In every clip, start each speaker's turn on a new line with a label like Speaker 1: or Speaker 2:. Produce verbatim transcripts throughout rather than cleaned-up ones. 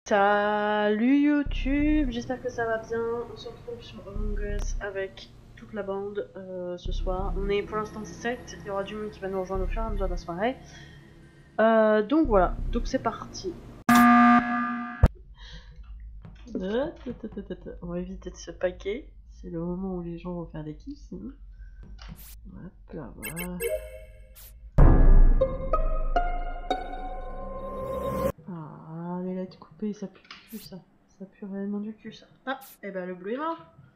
Speaker 1: Salut YouTube, j'espère que ça va bien. On se retrouve sur Among Us avec toute la bande euh, ce soir. On est pour l'instant sept, il y aura du monde qui va nous rejoindre au fur et à mesure de la soirée. Euh, donc voilà, donc c'est parti. On va éviter de se paquer, c'est le moment où les gens vont faire des kills sinon. Hop là, voilà. Ah, les lettres coupées, ça pue du cul ça. Ça pue réellement du cul ça. Ah, et ben le bleu est mort.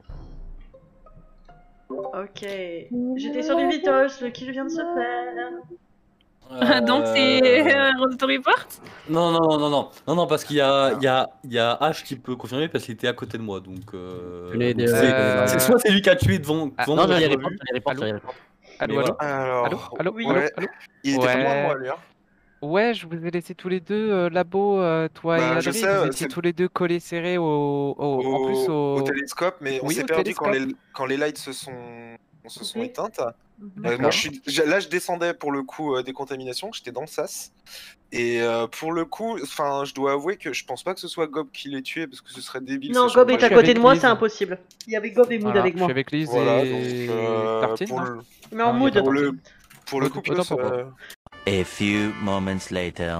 Speaker 1: Ok. J'étais sur du Vitos, le kill vient de se faire.
Speaker 2: Euh...
Speaker 3: Donc c'est un auto-report?
Speaker 2: Non, non, non, non, non, non, non, parce qu'il y a, il y, a, il y a H qui peut confirmer parce qu'il était à côté de moi, donc... Euh... donc c'est euh... soit c'est lui qui a tué devant...
Speaker 4: Ah,
Speaker 2: devant
Speaker 4: non,
Speaker 2: moi,
Speaker 4: j'allais répondre, j'allais répondre, j'allais répondre.
Speaker 5: Allô, allô,
Speaker 4: alors...
Speaker 5: allô, allô,
Speaker 1: oui.
Speaker 5: allô,
Speaker 4: ouais.
Speaker 5: allô.
Speaker 4: Il était
Speaker 5: ouais.
Speaker 4: pas loin de moi, lui, hein.
Speaker 5: Ouais, je vous ai laissé tous les deux, euh, Labo, euh, toi
Speaker 4: bah,
Speaker 5: et
Speaker 4: je
Speaker 5: Adrien,
Speaker 4: sais,
Speaker 5: vous étiez tous les deux collés serrés au, au,
Speaker 4: au...
Speaker 5: en plus au...
Speaker 4: au télescope, mais on
Speaker 5: oui,
Speaker 4: s'est perdu quand les... quand les lights se sont, se sont
Speaker 1: Okay.
Speaker 4: éteintes.
Speaker 1: Mm-hmm.
Speaker 4: Euh, moi, je suis... là, je descendais pour le coup euh, des contaminations, j'étais dans le sas. Et euh, pour le coup, enfin, je dois avouer que je pense pas que ce soit Gob qui l'ait tué parce que ce serait débile.
Speaker 1: Non, Gob est à côté de moi, c'est impossible. Il y avait Gob et Mood
Speaker 5: voilà,
Speaker 1: avec moi.
Speaker 5: Je suis avec Lise
Speaker 4: voilà,
Speaker 5: et
Speaker 4: donc, euh,
Speaker 5: Tartine.
Speaker 4: pour
Speaker 5: hein.
Speaker 4: le...
Speaker 1: Mais en
Speaker 5: non,
Speaker 1: Mood.
Speaker 4: Pour le, pour le coup,
Speaker 5: Autant
Speaker 4: plus,
Speaker 5: pour
Speaker 4: euh...
Speaker 6: A few moments later.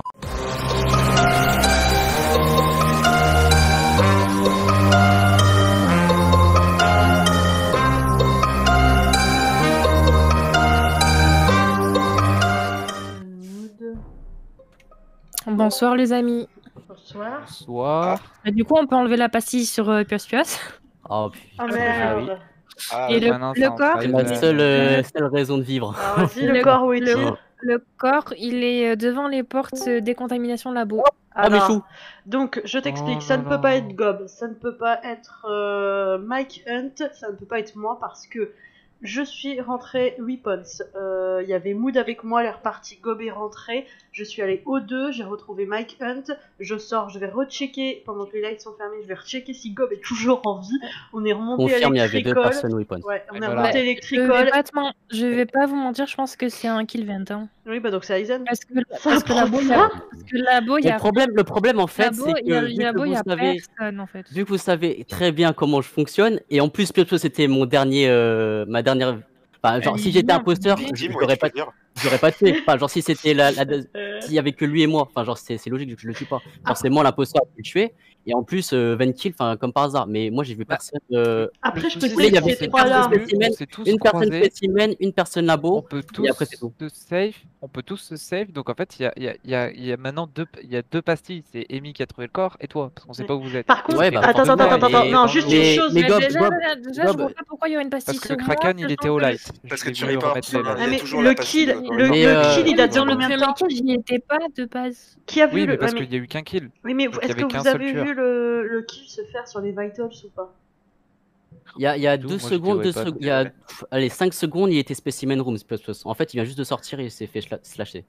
Speaker 3: Bonsoir les amis.
Speaker 1: Bonsoir.
Speaker 5: Bonsoir.
Speaker 3: Bah, du coup on peut enlever la pastille sur euh, Pios Pios.
Speaker 4: Oh
Speaker 1: Oh
Speaker 4: putain,
Speaker 1: merde.
Speaker 4: ah,
Speaker 3: Et le,
Speaker 5: Maintenant,
Speaker 3: le
Speaker 5: ça en
Speaker 3: corps,
Speaker 4: c'est
Speaker 5: train
Speaker 4: ma
Speaker 5: de-
Speaker 4: seule, euh, seule raison de vivre.
Speaker 1: Alors vas-y, le corps où est-il?
Speaker 3: le, le corps il est euh, devant les portes euh, décontamination labo.
Speaker 4: Ah, mais chou.
Speaker 1: Donc, je t'explique,
Speaker 5: Oh
Speaker 1: ça
Speaker 5: là
Speaker 1: ne peut
Speaker 5: là.
Speaker 1: pas être Gob, ça ne peut pas être euh, Mike Hunt, ça ne peut pas être moi parce que je suis rentré Weapons. Euh, Il y avait Mood avec moi, elle est repartie, Gob est rentré. Je suis allé au deux, j'ai retrouvé Mike Hunt. Je sors, je vais rechecker pendant que les lights sont fermés, je vais rechecker si Gob est toujours en vie. On est remonté à
Speaker 4: Confirme, il y avait deux
Speaker 1: l'électricole.
Speaker 4: personnes weapons.
Speaker 1: Ouais, on
Speaker 5: Et
Speaker 1: est
Speaker 5: voilà.
Speaker 1: remonté à
Speaker 3: Je vais,
Speaker 1: l'électricole.
Speaker 3: pas te men- je vais pas vous mentir, je pense que c'est un kill vent. Hein.
Speaker 1: Oui, bah donc c'est Aizen.
Speaker 3: Parce que,
Speaker 1: Ça
Speaker 3: parce que
Speaker 1: prend
Speaker 3: labo, il y a,
Speaker 1: ça.
Speaker 3: parce que labo, il y
Speaker 4: Le
Speaker 3: a,
Speaker 4: problème, le problème en fait,
Speaker 3: labo,
Speaker 4: c'est
Speaker 3: il y a,
Speaker 4: que, vu que
Speaker 3: labo, il y
Speaker 4: vous
Speaker 3: a
Speaker 4: savez,
Speaker 3: personne en fait.
Speaker 4: vu que vous savez très bien comment je fonctionne, et en plus, Pios Pios, c'était mon dernier, euh, ma dernière. Enfin, genre, si j'étais imposteur, je Team, je ouais, l'aurais tu pas, peux dire. je l'aurais pas tué. Enfin, genre, si c'était la, la,
Speaker 1: Euh,
Speaker 4: s'il y avait que lui et moi, enfin, genre, c'est c'est logique que je le tue pas. Forcément, l'imposteur a pu le tuer, et en plus, euh, vingt kills, enfin, comme par hasard. Mais moi, j'ai vu
Speaker 5: Bah,
Speaker 4: personne. Euh...
Speaker 1: Après, je peux
Speaker 4: souci, il y
Speaker 1: te
Speaker 4: avait
Speaker 1: laisser
Speaker 4: une
Speaker 1: trois là.
Speaker 4: personne spécimen,
Speaker 5: On s'est tous
Speaker 4: une personne
Speaker 5: croisés.
Speaker 4: spécimen, une personne
Speaker 5: On
Speaker 4: labo,
Speaker 5: peut
Speaker 4: et après, c'est
Speaker 5: tous
Speaker 4: tout.
Speaker 5: se save, on peut tous se save, donc en fait il y a, il y a, il y a, il y a maintenant deux, il y a deux pastilles, c'est Amy qui a trouvé le corps et toi, parce qu'on sait
Speaker 1: Ouais.
Speaker 5: pas où vous êtes.
Speaker 1: Par
Speaker 5: Et
Speaker 1: contre,
Speaker 4: Ouais,
Speaker 5: c'était
Speaker 4: bah,
Speaker 1: attends, attends,
Speaker 5: forcément,
Speaker 1: attends,
Speaker 5: et
Speaker 1: attends, non,
Speaker 5: dans
Speaker 1: juste
Speaker 5: le-
Speaker 1: une
Speaker 4: Mais-
Speaker 1: chose.
Speaker 4: mais
Speaker 3: Mais
Speaker 4: Gob,
Speaker 3: déjà,
Speaker 4: Gob,
Speaker 3: déjà, déjà, je
Speaker 4: Gob.
Speaker 3: vois pas pourquoi il y aurait une pastille
Speaker 5: Parce que
Speaker 3: sur moi.
Speaker 5: Kraken il
Speaker 3: sachant
Speaker 5: était au
Speaker 3: que-
Speaker 5: light.
Speaker 4: Bah,
Speaker 5: Je
Speaker 4: Parce que
Speaker 5: l'ai
Speaker 4: tu
Speaker 5: vu
Speaker 4: reportes,
Speaker 5: remettre les
Speaker 4: hein,
Speaker 5: lights.
Speaker 4: il y
Speaker 1: Ah,
Speaker 4: a
Speaker 1: mais
Speaker 4: toujours
Speaker 1: le
Speaker 4: la pastille
Speaker 1: kill,
Speaker 4: de-
Speaker 1: le,
Speaker 4: Mais,
Speaker 1: le
Speaker 4: euh,
Speaker 1: kill, il date de
Speaker 3: Dans le
Speaker 1: combien de
Speaker 3: premier
Speaker 1: temps?
Speaker 3: kill, j'y étais pas de base.
Speaker 1: Qui a vu
Speaker 5: Oui,
Speaker 1: le...
Speaker 5: mais parce
Speaker 1: ouais, mais...
Speaker 5: qu'il y a eu qu'un kill.
Speaker 1: Oui, mais
Speaker 5: Donc, il y
Speaker 1: est-ce que
Speaker 5: avait qu'un
Speaker 1: vous
Speaker 5: seul
Speaker 1: avez
Speaker 5: tueur.
Speaker 1: vu le, le kill se faire sur les vitals ou pas?
Speaker 4: Il y a, il y a
Speaker 5: D'où
Speaker 4: deux
Speaker 5: moi, j'étais
Speaker 4: secondes, deux
Speaker 5: weapon.
Speaker 4: secondes, il y a pff, allez, cinq secondes, il était Specimen Room. Pios Pios. En fait, il vient juste de sortir et il s'est fait schla- slasher.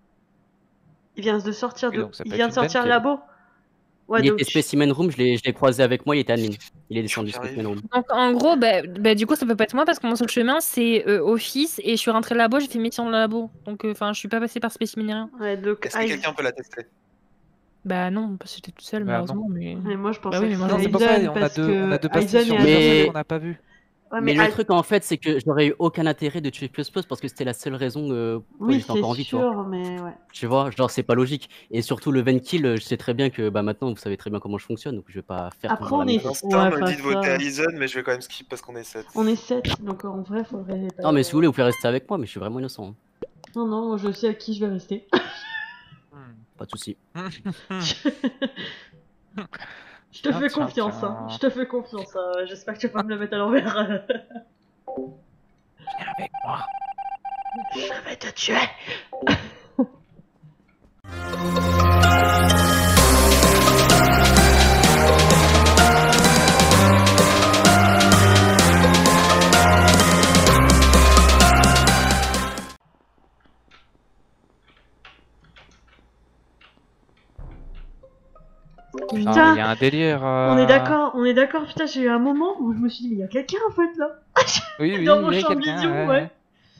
Speaker 1: Il vient de sortir
Speaker 5: Oui,
Speaker 1: de...
Speaker 5: donc ça
Speaker 1: Il
Speaker 5: peut
Speaker 1: vient
Speaker 5: être
Speaker 1: de
Speaker 5: une
Speaker 1: sortir
Speaker 5: benne
Speaker 1: labo? Ouais,
Speaker 4: il
Speaker 1: donc...
Speaker 4: était Specimen Room, je l'ai je l'ai croisé avec moi, il était admin. Il est descendu Qui arrive. Specimen Room.
Speaker 3: Donc en gros, bah, bah, du coup, ça peut pas être moi parce que mon seul chemin c'est euh, office et je suis rentrée labo, j'ai fait mission de labo. Donc enfin, je suis pas passée par spécimen ni rien.
Speaker 1: Ouais, donc...
Speaker 4: Est-ce que
Speaker 1: Aizen-
Speaker 4: quelqu'un peut l'attester?
Speaker 3: Bah non, parce que j'étais toute seule
Speaker 5: Bah,
Speaker 3: malheureusement. Mais...
Speaker 1: Mais moi, je pensais
Speaker 3: Bah oui,
Speaker 1: que
Speaker 3: mais moi,
Speaker 5: Non,
Speaker 1: c'était
Speaker 5: c'est pour ça,
Speaker 1: Aizen
Speaker 5: on a
Speaker 1: parce
Speaker 5: deux, on a deux
Speaker 1: que
Speaker 5: pastilles
Speaker 1: Aizen
Speaker 5: sur
Speaker 1: est
Speaker 5: deux
Speaker 4: Mais-
Speaker 5: personnes
Speaker 1: admin.
Speaker 5: qu'on n'a pas vu.
Speaker 1: Ouais,
Speaker 4: Mais
Speaker 1: mais
Speaker 4: le
Speaker 1: Ai-
Speaker 4: truc en fait, c'est que j'aurais eu aucun intérêt de tuer Pios Pios parce que c'était la seule raison euh, pourquoi
Speaker 1: Oui,
Speaker 4: j'étais encore en
Speaker 1: c'est
Speaker 4: vie, tu vois.
Speaker 1: sûr, mais ouais.
Speaker 4: Tu vois, genre c'est pas logique. Et surtout le vingt kills, je sais très bien que bah maintenant vous savez très bien comment je fonctionne, donc je vais pas faire
Speaker 1: Après,
Speaker 4: toujours la
Speaker 1: on
Speaker 4: même
Speaker 1: est...
Speaker 4: chose.
Speaker 1: Ouais,
Speaker 4: hein.
Speaker 1: pas
Speaker 4: me dit de voter
Speaker 1: ça.
Speaker 4: à Aizen, mais je vais quand même skip parce qu'on est sept.
Speaker 1: On est sept, donc en vrai, faudrait... pas-
Speaker 4: Non mais si vous voulez, vous pouvez rester avec moi, mais je suis vraiment innocent. hein.
Speaker 1: Non, non, moi je sais à qui je vais rester.
Speaker 5: Hmm.
Speaker 4: Pas de souci.
Speaker 1: Je te
Speaker 5: Ah,
Speaker 1: fais
Speaker 5: tiens,
Speaker 1: confiance, hein.
Speaker 5: tiens.
Speaker 1: Je te fais confiance. euh, J'espère que tu vas pas me le mettre à l'envers.
Speaker 5: Viens avec moi.
Speaker 1: Je vais te tuer.
Speaker 5: Non,
Speaker 1: Putain,
Speaker 5: il y a un délire.
Speaker 1: on est
Speaker 5: euh,
Speaker 1: d'accord, on est d'accord. Putain, j'ai eu un moment où je me suis dit, mais il y a quelqu'un en fait là.
Speaker 5: Oui, oui,
Speaker 1: Dans mon
Speaker 5: il y a
Speaker 1: champ de
Speaker 5: quelqu'un,
Speaker 1: vision,
Speaker 5: ouais,
Speaker 1: ouais.
Speaker 5: ouais.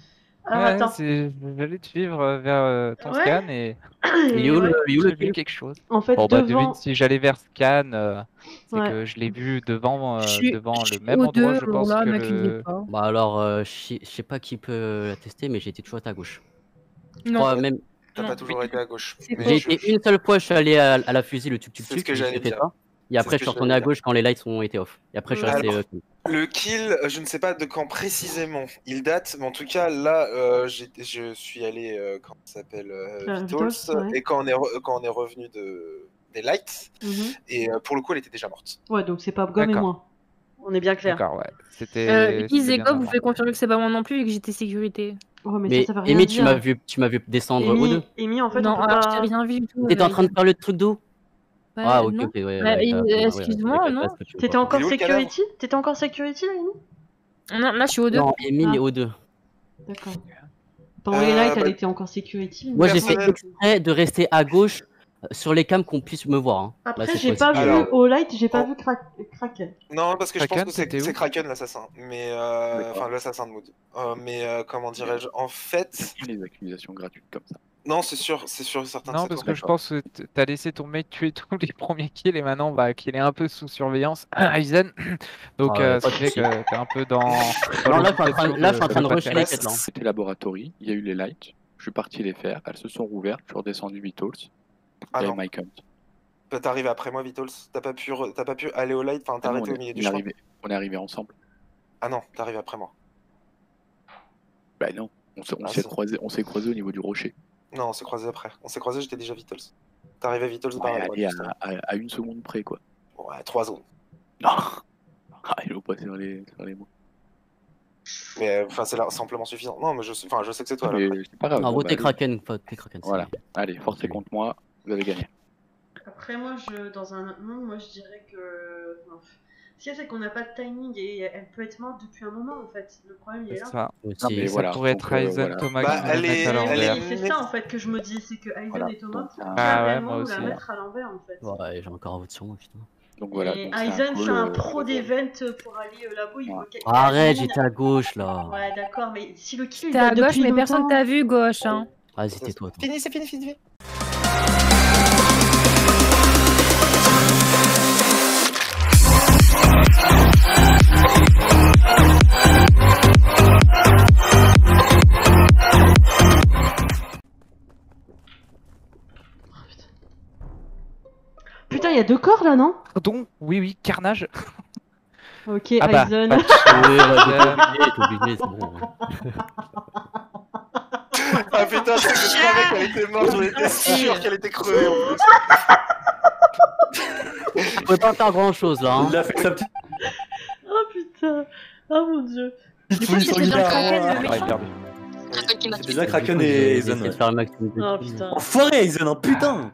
Speaker 1: Alors,
Speaker 5: Ouais,
Speaker 1: attends.
Speaker 5: c'est- j'allais te suivre euh, vers euh, ton
Speaker 1: Ouais.
Speaker 5: scan et
Speaker 1: Et
Speaker 4: Il est où
Speaker 1: ouais.
Speaker 4: le, il est où le
Speaker 5: j'ai vu
Speaker 4: kill
Speaker 5: quelque chose.
Speaker 1: En fait,
Speaker 5: Bon, bah,
Speaker 1: devant.
Speaker 5: devine si j'allais vers scan, euh, c'est
Speaker 1: Ouais.
Speaker 5: que je l'ai vu devant, euh,
Speaker 3: Je suis,
Speaker 5: devant
Speaker 3: je
Speaker 5: le
Speaker 3: suis
Speaker 5: même
Speaker 3: au
Speaker 5: endroit,
Speaker 3: deux,
Speaker 5: je
Speaker 3: alors
Speaker 5: pense,
Speaker 3: là,
Speaker 5: que
Speaker 3: m'accusez
Speaker 5: le.
Speaker 3: pas.
Speaker 4: Bah alors, euh, je sais je sais pas qui peut l'attester, mais j'ai été toujours à ta gauche. Je
Speaker 3: Non,
Speaker 4: crois même.
Speaker 7: T'as
Speaker 3: non,
Speaker 7: pas toujours été à gauche.
Speaker 3: c'est
Speaker 7: Mais
Speaker 4: J'ai
Speaker 3: faux.
Speaker 7: je-
Speaker 4: été une seule fois, je suis allé à, à la fusil, le tuc tuc
Speaker 7: C'est ce
Speaker 4: tuc,
Speaker 7: que
Speaker 4: j'ai
Speaker 7: j'allais
Speaker 4: fait
Speaker 7: dire.
Speaker 4: ça. Et
Speaker 7: C'est
Speaker 4: après,
Speaker 7: ce
Speaker 4: je
Speaker 7: que
Speaker 4: suis retourné
Speaker 7: j'allais
Speaker 4: à
Speaker 7: dire.
Speaker 4: gauche quand les lights ont été off. Et après, je suis
Speaker 1: Ouais.
Speaker 4: resté.
Speaker 7: Alors,
Speaker 4: euh, clean.
Speaker 7: Le kill, euh, je ne sais pas de quand précisément il date, mais en tout cas là, euh, j'ai- je suis allé, euh, comment ça s'appelle, euh,
Speaker 1: Euh,
Speaker 7: Vitals,
Speaker 1: Vitals, ouais.
Speaker 7: et quand on est, re- quand on est revenu de, des lights,
Speaker 1: Mhm.
Speaker 7: et euh, pour le coup elle était déjà morte.
Speaker 1: Ouais, donc c'est pas Gob et
Speaker 5: D'accord.
Speaker 1: moi. On est bien clair.
Speaker 5: D'accord, ouais. C'était.
Speaker 3: Euh, Lise
Speaker 5: c'était
Speaker 3: et
Speaker 5: bien
Speaker 3: Gob, vous
Speaker 5: avant.
Speaker 3: pouvez confirmer que c'est pas moi non plus vu que j'étais sécurité.
Speaker 1: Ouais, mais, ça,
Speaker 4: Mais
Speaker 1: ça veut rien
Speaker 4: Amy, tu
Speaker 1: dire.
Speaker 4: m'as vu, tu m'as vu descendre au
Speaker 1: Amy,
Speaker 4: deux.
Speaker 1: Amy, en fait,
Speaker 3: Non,
Speaker 1: on peut
Speaker 3: alors je
Speaker 1: pas.
Speaker 3: t'ai rien vu du tout.
Speaker 4: T'étais en train de
Speaker 3: Maïga.
Speaker 4: faire le truc d'eau.
Speaker 3: Ouais,
Speaker 4: Ah, ok,
Speaker 3: non.
Speaker 4: ok, ouais.
Speaker 3: Bah,
Speaker 4: ouais,
Speaker 3: il-
Speaker 4: t'as-
Speaker 3: euh,
Speaker 4: ouais, ouais,
Speaker 3: excuse-moi,
Speaker 4: avec la
Speaker 3: non.
Speaker 4: classe que tu veux
Speaker 1: T'étais
Speaker 4: pas.
Speaker 1: encore
Speaker 7: Il est où, le cadavre
Speaker 1: security T'étais encore security, là, Amy
Speaker 3: Non, là je suis au deux.
Speaker 4: Non, Amy
Speaker 1: Ah.
Speaker 4: est au deux.
Speaker 1: D'accord. Pendant les
Speaker 7: Euh,
Speaker 1: lights,
Speaker 7: bah,
Speaker 1: elle était encore security.
Speaker 4: Moi,
Speaker 1: mais
Speaker 4: j'ai fait
Speaker 7: personnel.
Speaker 4: exprès de rester à gauche euh, sur les cams qu'on puisse me voir. hein. Là,
Speaker 1: Après,
Speaker 4: c'est
Speaker 1: j'ai pas
Speaker 4: possible.
Speaker 1: vu
Speaker 7: Alors-
Speaker 1: au light, j'ai pas
Speaker 7: Oh.
Speaker 1: vu Kra- Kraken.
Speaker 7: Non, parce que je pense
Speaker 5: Kraken,
Speaker 7: que c'est
Speaker 5: t'étais où
Speaker 7: c'est Kraken l'assassin, mais euh,
Speaker 8: D'accord.
Speaker 7: enfin l'assassin de Mood. Euh, mais euh, comment dirais-je, en fait,
Speaker 8: Les accusations gratuites comme ça.
Speaker 7: non, c'est sûr, c'est sûr, certain.
Speaker 5: Non,
Speaker 7: c'est
Speaker 5: parce
Speaker 7: toi.
Speaker 5: que je pense que t- t'as laissé ton mec tuer tous les premiers kills et maintenant bah, qu'il est un peu sous surveillance, Aizen. Donc
Speaker 4: Ah,
Speaker 5: euh,
Speaker 4: pas
Speaker 5: ça
Speaker 4: de
Speaker 5: fait
Speaker 4: souci.
Speaker 5: que t'es un peu dans. dans
Speaker 4: Non, là, je suis en train-
Speaker 5: l'obligation
Speaker 4: là, je suis en train de
Speaker 5: pas
Speaker 4: rusher
Speaker 5: faire.
Speaker 4: les
Speaker 7: Ouais,
Speaker 4: têtes là. hein.
Speaker 8: C'était laboratory, il y a eu les lights, je suis parti les faire, elles se sont rouvertes, je suis redescendu Vitals,
Speaker 7: Ah
Speaker 8: il y a
Speaker 7: non,
Speaker 8: eu Mike Hunt.
Speaker 7: bah, t'es arrivé après moi, Vitals. T'as pas pu, re- t'as pas pu aller au light, enfin t'as
Speaker 8: Ah non,
Speaker 7: arrêté
Speaker 8: on,
Speaker 7: au milieu
Speaker 8: est,
Speaker 7: du
Speaker 8: on, est
Speaker 7: chemin.
Speaker 8: arrivé, on est arrivé ensemble.
Speaker 7: Ah non, t'es arrivé après moi.
Speaker 8: Bah non, on s'est on
Speaker 7: Ah,
Speaker 8: s'est
Speaker 7: si.
Speaker 8: croisé, on s'est croisé au niveau du rocher.
Speaker 7: Non, on s'est croisés après. On s'est croisés, j'étais déjà Vitals. T'es arrivé Vitals par
Speaker 8: Ouais,
Speaker 7: la droite,
Speaker 8: allez, à,
Speaker 7: justement.
Speaker 8: à, à une seconde près quoi.
Speaker 7: Ouais, trois zones.
Speaker 8: Non. Ah, il faut passer sur les, sur les mots.
Speaker 7: Mais euh, enfin, c'est là- c'est amplement suffisant. Non, mais je, sais- enfin, je sais que c'est toi.
Speaker 8: Mais
Speaker 7: Là.
Speaker 8: c'est pas grave.
Speaker 4: Ah,
Speaker 8: bon,
Speaker 4: votez
Speaker 8: bah, allez.
Speaker 4: Kraken, votez Kraken. c'est-
Speaker 8: Voilà. Allez, forcez contre moi, vous avez gagné.
Speaker 1: Après, moi, je, dans un autre monde, moi, je dirais que. Enfin, ce qu'il y a, c'est qu'on n'a pas de timing et elle peut être morte depuis un moment, en fait. Le problème, il est
Speaker 5: C'est
Speaker 1: là.
Speaker 5: ça.
Speaker 4: Aussi.
Speaker 8: Non, mais
Speaker 5: Ça
Speaker 8: voilà,
Speaker 5: pourrait
Speaker 8: donc,
Speaker 5: être
Speaker 8: euh,
Speaker 5: Aizen,
Speaker 8: voilà.
Speaker 5: Thomas
Speaker 7: Bah,
Speaker 5: qui nous
Speaker 7: elle
Speaker 5: le
Speaker 7: est-
Speaker 5: mettent à
Speaker 7: elle
Speaker 5: l'envers.
Speaker 7: est-
Speaker 1: Mais c'est ça, en fait, que je me dis, c'est que Aizen
Speaker 8: Voilà.
Speaker 1: et Thomas
Speaker 8: Donc,
Speaker 1: pourraient
Speaker 8: euh,
Speaker 5: Ah ouais,
Speaker 1: carrément
Speaker 5: moi
Speaker 1: nous la
Speaker 5: aussi.
Speaker 1: mettre à l'envers, en fait.
Speaker 4: Ouais, j'ai encore un vote sur moi, putain.
Speaker 8: Donc voilà.
Speaker 1: et
Speaker 8: donc c'est un
Speaker 1: Aizen,
Speaker 8: call,
Speaker 1: c'est un
Speaker 8: euh,
Speaker 1: pro d'event pour aller au labo, il
Speaker 8: Ouais.
Speaker 1: faut qu'il-
Speaker 4: Arrête,
Speaker 1: Aizen-
Speaker 4: j'étais à gauche là.
Speaker 1: Ouais, d'accord, mais si le kill
Speaker 3: T'es
Speaker 1: date
Speaker 3: à gauche,
Speaker 1: depuis
Speaker 3: mais personne
Speaker 1: longtemps-
Speaker 3: t'a vu gauche. Hein.
Speaker 4: Vas-y, c'était toi. toi.
Speaker 7: Fini, c'est fini, fini. fini.
Speaker 1: Putain, il y a deux corps là, non?
Speaker 5: Pardon. Oui, oui, carnage.
Speaker 1: Ok,
Speaker 5: Ah bah,
Speaker 1: Aizen.
Speaker 5: bah,
Speaker 4: Oui, ouais, t'es obligé, t'es obligé, c'est bon.
Speaker 7: Ah putain, je savais qu'elle était morte, j'en étais sûr qu'elle était crevée en plus.
Speaker 4: On pouvait pas faire grand chose là. Hein.
Speaker 2: Il a fait sa petite.
Speaker 1: Oh putain. Oh mon dieu.
Speaker 3: Du coup, c'était bien Kraken, le
Speaker 5: ouais,
Speaker 3: méchant.
Speaker 5: perdu.
Speaker 2: C'est déjà Kraken et
Speaker 4: J'ai
Speaker 2: Aizen.
Speaker 4: essayé de
Speaker 2: Ouais.
Speaker 4: faire un maximum de
Speaker 1: Oh
Speaker 4: kills.
Speaker 1: putain.
Speaker 2: Enfoiré Aizen, hein, putain.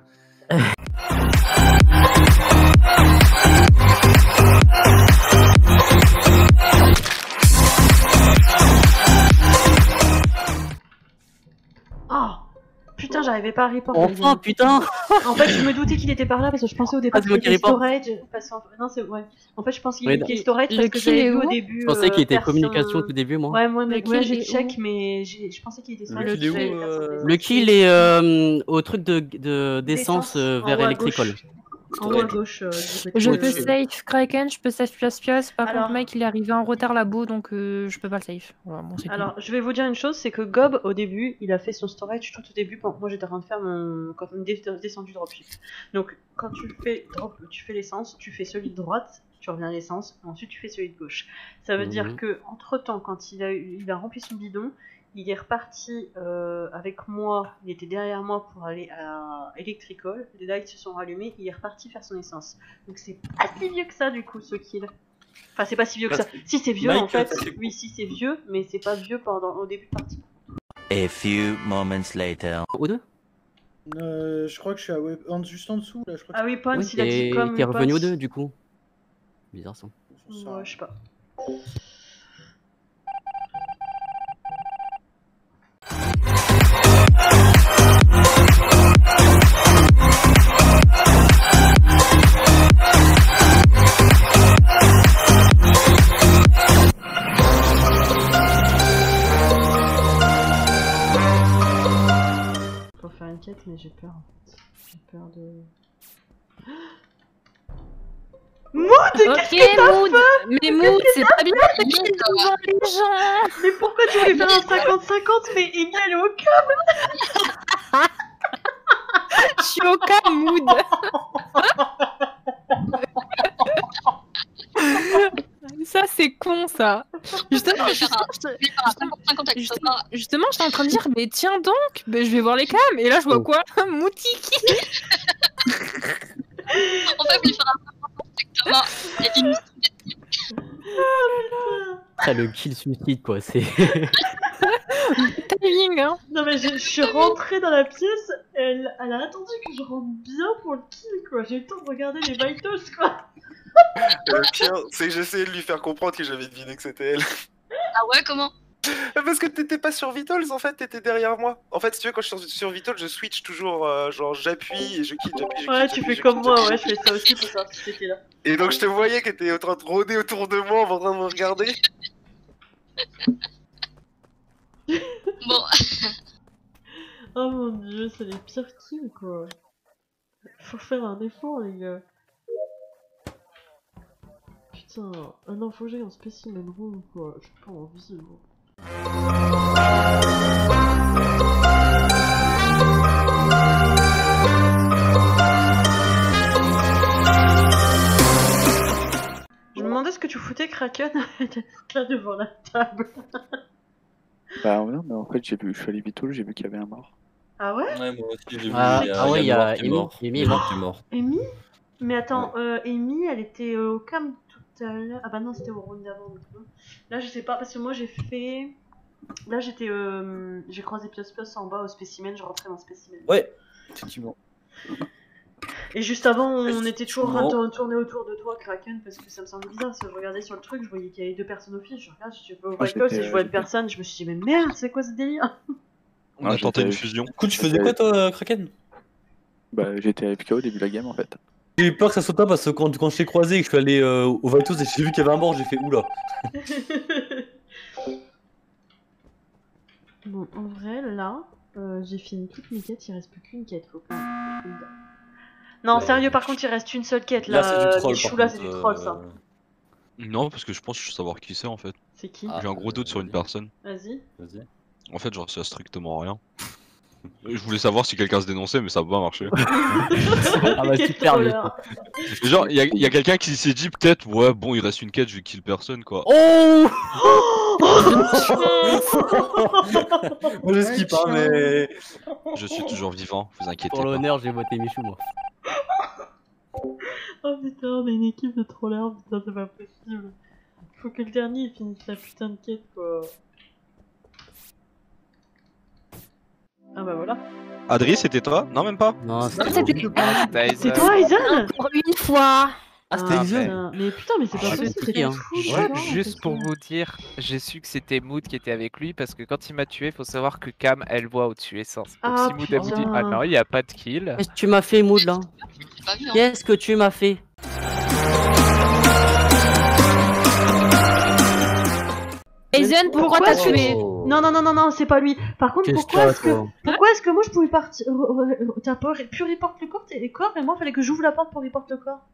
Speaker 1: Oh putain, j'arrivais pas à report.
Speaker 4: Enfin,
Speaker 1: Aizen.
Speaker 4: putain.
Speaker 1: En fait, je me doutais qu'il était par là parce que je pensais au départ
Speaker 4: Ah, c'est
Speaker 1: qu'il
Speaker 4: moi qui
Speaker 1: était
Speaker 4: report.
Speaker 1: storage. Parce qu'en... Non, c'est ouais. En fait, je pensais qu'il
Speaker 4: Oui,
Speaker 1: était
Speaker 4: non.
Speaker 1: storage
Speaker 3: Le
Speaker 1: parce que
Speaker 3: kill
Speaker 1: j'avais
Speaker 3: est
Speaker 1: vu
Speaker 3: où
Speaker 1: au début.
Speaker 4: Je pensais qu'il était
Speaker 1: euh, personne-
Speaker 4: communication au tout début, moi.
Speaker 1: Ouais, moi,
Speaker 3: Le
Speaker 1: mais
Speaker 3: kill
Speaker 1: ouais, j'ai
Speaker 3: est
Speaker 1: check,
Speaker 3: où
Speaker 1: mais j'ai- je pensais qu'il était storage.
Speaker 2: kill est où,
Speaker 1: j'avais
Speaker 2: euh,
Speaker 1: personne.
Speaker 4: Le kill est euh, au truc de de- d'essence
Speaker 1: D'essence,
Speaker 4: euh,
Speaker 1: en
Speaker 4: vers
Speaker 1: haut à
Speaker 4: Electrical.
Speaker 1: gauche. En haut à gauche. euh, du côté
Speaker 3: Je
Speaker 1: de-
Speaker 3: peux safe Kraken, je peux safe Pios Pios. Par
Speaker 1: Alors-
Speaker 3: contre, Mike, il est arrivé en retard labo, donc euh, je peux pas le safe. Voilà, bon, c'est tout.
Speaker 1: Alors, je vais vous dire une chose, c'est que Gob, au début, il a fait son storage tout au début. Quand moi, j'étais en train de faire mon... Quand on est descendu dropshift. Donc, quand tu fais, drop... tu fais l'essence, tu fais celui de droite, tu reviens à l'essence, et ensuite tu fais celui de gauche. Ça veut
Speaker 4: Mhm.
Speaker 1: dire que entre temps, quand il a, eu... il a rempli son bidon, il est reparti euh, avec moi, il était derrière moi pour aller à Electrical, les lights se sont rallumés, il est reparti faire son essence. Donc c'est pas si vieux que ça du coup ce kill. Enfin c'est pas si vieux que ça. Si c'est vieux
Speaker 2: Mike,
Speaker 1: en fait,
Speaker 2: c'est-
Speaker 1: oui si c'est vieux, mais c'est pas vieux pendant au début de partie.
Speaker 6: A few moments later.
Speaker 4: Au deux.
Speaker 9: Euh, je crois que je suis à web... en- juste en dessous là. Je crois que
Speaker 1: Ah oui, Pons
Speaker 4: Oui,
Speaker 1: il a dit
Speaker 4: t'es
Speaker 1: comme.
Speaker 4: t'es revenu au
Speaker 1: Pons.
Speaker 4: deux du coup. Bizarre ça.
Speaker 9: c'est-
Speaker 1: Ouais, je sais pas. peur de... Mood, qu'est-ce que t'as
Speaker 3: Mood.
Speaker 1: fait?
Speaker 3: Mais Mood, c'est pas bien de kill devant les gens.
Speaker 1: Mais pourquoi tu voulais faire un cinquante cinquante? Mais Amy, elle est au câble.
Speaker 3: Je suis au cas, Mood. Ça, c'est con, ça. Justement, justement, justement, justement j'étais en train de dire, mais tiens donc, bah, je vais voir les cams. Et là, je vois quoi? Moutiki.
Speaker 10: En fait, je vais faire un exactement.
Speaker 4: Après, le kill suicide, quoi, c'est.
Speaker 3: Timing, hein.
Speaker 1: Non, mais je, je suis rentrée dans la pièce, elle, elle a attendu que je rentre bien pour le kill, quoi. J'ai eu le temps de regarder les vitals, quoi.
Speaker 7: Le pire, c'est que j'essayais de lui faire comprendre que j'avais deviné que c'était elle.
Speaker 10: Ah ouais, comment?
Speaker 7: Parce que t'étais pas sur Vitals en fait, t'étais derrière moi. En fait, si tu veux, quand je suis sur Vitals, je switch toujours, euh, genre j'appuie et je quitte, j'appuie, je quitte.
Speaker 1: Ouais, tu fais comme moi, ouais, je fais ça aussi pour savoir si t'étais là.
Speaker 7: Et donc je te voyais que t'étais en train de rôder autour de moi en train de me regarder.
Speaker 10: Bon.
Speaker 1: Oh mon dieu, c'est les pires kills, quoi. Faut faire un effort, les gars. Putain, ah non, faut que j'aille en spécimen room, quoi. Je suis pas en vie, moi. Je me demandais ce que tu foutais, Kraken, là devant la table.
Speaker 8: Bah non, mais en fait, j'ai vu, je suis allé vite, j'ai vu qu'il y avait un mort.
Speaker 1: Ah ouais?
Speaker 2: Ouais, moi aussi j'ai vu.
Speaker 4: Ah,
Speaker 2: il y a,
Speaker 4: ah ouais,
Speaker 2: il y a
Speaker 4: il y a
Speaker 2: mort qui est
Speaker 4: Amy,
Speaker 2: mort.
Speaker 4: Amy est
Speaker 2: Il y a mort qui est mort.
Speaker 1: Amy? Mais attends, euh, Amy, elle était euh, au cam tout à l'heure. Ah bah non, c'était au round d'avant. donc, hein. Là, je sais pas, parce que moi j'ai fait. Là, j'étais. Euh... J'ai croisé Pios Pios en bas au spécimen, je rentrais dans le spécimen.
Speaker 2: Ouais, effectivement.
Speaker 1: Et juste avant, on était toujours en
Speaker 2: Non.
Speaker 1: train de tourner autour de toi, Kraken, parce que ça me semblait bizarre. Parce que je regardais sur le truc, je voyais qu'il y avait deux personnes au fil. Je regarde, je vais au
Speaker 8: Moi,
Speaker 1: Vitals
Speaker 8: j'étais,
Speaker 1: et je vois
Speaker 8: euh,
Speaker 1: une personne. Je me suis dit, mais merde, c'est quoi ce délire?
Speaker 11: On a
Speaker 8: Ah,
Speaker 11: tenté
Speaker 8: j'étais-
Speaker 11: une fusion.
Speaker 2: Du coup, tu faisais quoi toi, euh, Kraken?
Speaker 8: Bah, j'étais A F K au début de la game en fait.
Speaker 2: J'ai eu peur que ça soit toi parce que quand, quand je t'ai croisé et que je suis allé euh, au Vitals et j'ai vu qu'il y avait un mort, j'ai fait oula.
Speaker 1: Bon, en vrai, là, euh, j'ai fini toute mes quêtes, il reste plus qu'une quête, faut pas. Non,
Speaker 2: Ouais.
Speaker 1: sérieux, par contre, il reste une seule quête
Speaker 2: Là,
Speaker 1: là.
Speaker 2: c'est du
Speaker 1: euh,
Speaker 2: troll.
Speaker 1: Michou,
Speaker 2: par
Speaker 1: là,
Speaker 2: contre,
Speaker 1: c'est du troll, ça.
Speaker 2: euh,
Speaker 11: Non, parce que je pense que je sais savoir qui c'est en fait.
Speaker 1: C'est qui?
Speaker 2: Ah.
Speaker 11: J'ai un gros doute sur une personne.
Speaker 1: Vas-y.
Speaker 2: Vas-y.
Speaker 11: En fait, j'en sais strictement rien. Je voulais savoir si quelqu'un se dénonçait, mais ça va pas marcher.
Speaker 4: Ah bah
Speaker 1: Quel
Speaker 4: super, lui.
Speaker 1: trolleur.
Speaker 11: Genre, il y a, y a quelqu'un qui s'est dit peut-être, ouais, bon, il reste une quête, je vais kill personne quoi.
Speaker 4: Oh
Speaker 2: Moi je skip hein, mais.
Speaker 11: Je suis toujours vivant, vous inquiétez
Speaker 4: Pour
Speaker 11: pas.
Speaker 4: l'honneur, j'ai voté Michou, moi.
Speaker 1: Oh putain, on a une équipe de trollers, putain, c'est pas possible. Faut que le dernier il finisse sa putain de quête, quoi. Ah bah voilà.
Speaker 11: Adri, c'était toi? Non, même pas.
Speaker 4: Non,
Speaker 3: Non,
Speaker 4: c'était
Speaker 3: c'était
Speaker 4: bon.
Speaker 1: C'est toi, Aizen?
Speaker 3: pour une fois.
Speaker 2: Ah, c'était Aizen.
Speaker 1: putain. Mais putain, mais c'est pas
Speaker 4: Ah,
Speaker 1: possible,
Speaker 4: c'est
Speaker 1: c'est
Speaker 4: qui, hein.
Speaker 1: fou.
Speaker 5: Ouais,
Speaker 1: putain,
Speaker 5: juste
Speaker 1: c'est
Speaker 5: pour
Speaker 1: ça.
Speaker 5: vous dire, j'ai su que c'était Mood qui était avec lui parce que quand il m'a tué, faut savoir que Cam elle voit au-dessus Essence. Donc
Speaker 1: Ah,
Speaker 5: si Mood elle vous dit
Speaker 1: putain.
Speaker 5: ah non, il y a pas de kill.
Speaker 4: Qu'est-ce que tu m'as fait, Mood, là?
Speaker 10: J'ai pas vu, hein.
Speaker 4: Qu'est-ce que tu m'as fait?
Speaker 3: Aizen, pourquoi t'as
Speaker 1: Pourquoi
Speaker 3: tué?
Speaker 2: Oh.
Speaker 1: Non, non, non, non, non, c'est pas lui. Par contre,
Speaker 4: Qu'est-ce
Speaker 1: pourquoi
Speaker 4: qu'il y a,
Speaker 1: est-ce que,
Speaker 4: toi
Speaker 1: pourquoi est-ce que moi je pouvais partir. T'as pas pu report le corps, les corps, et moi fallait que j'ouvre la porte pour report le corps.